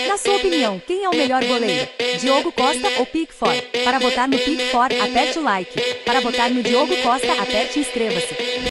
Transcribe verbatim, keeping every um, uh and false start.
Na sua opinião, quem é o melhor goleiro? Diogo Costa ou Pickford? Para votar no Pickford, aperte o like. Para votar no Diogo Costa, aperte inscreva-se.